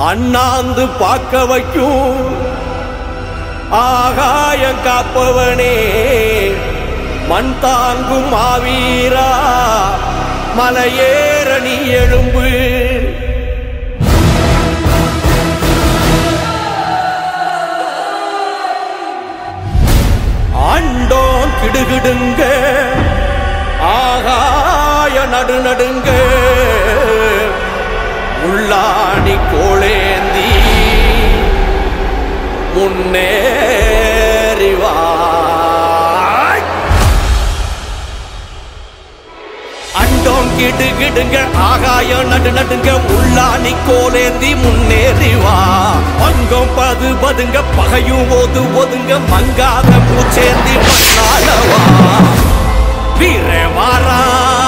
அண்ணாந்து பார்க்க வைக்கும் ஆகாயம் காப்பவனே மண் தாங்கும் மாவீரா மலையேற நீ எழும்பு ஆண்டோம் கிடுகிடுங்க ஆகாய நடுநடுங்க உள்ளாணி கோளேந்தி முன்னேறிவா அண்டோம் கிடுகிடுங்க ஆகாய நடுநடுங்க உள்ளாணி கோளேந்தி முன்னேறிவா பங்கம் பது பதுங்க பகையும் ஓது ஒதுங்க மங்காத பூச்சேந்தி மண்ணாலவா வீரவாரா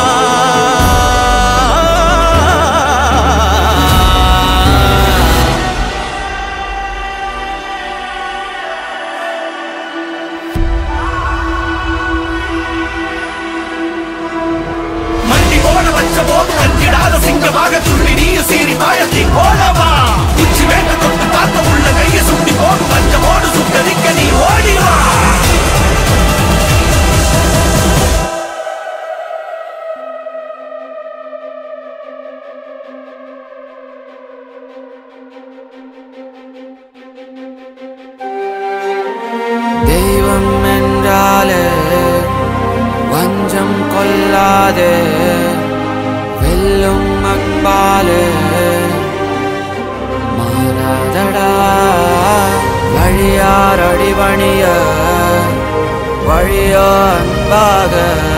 சிங்கமாக துள்ளி நீ சீறி மாயத்தை போலவா உச்சி வேண்ட தொட்டு பார்த்த உள்ள கைய சுட்டி போடு பஞ்சமோடு சுட்டரிக்க நீ ஓடிவா தெய்வம் என்றாலே வஞ்சம் கொள்ளாதே வெல்லும் அன்பாலே மாறாதடா வழியார் அடிபணிய வழியோ அன்பாக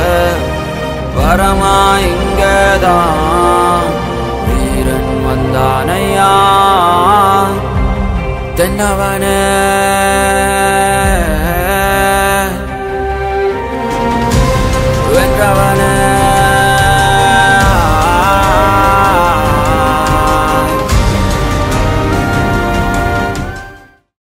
வரமா இங்கதான் வீரன் வந்தானையா தென்னவனே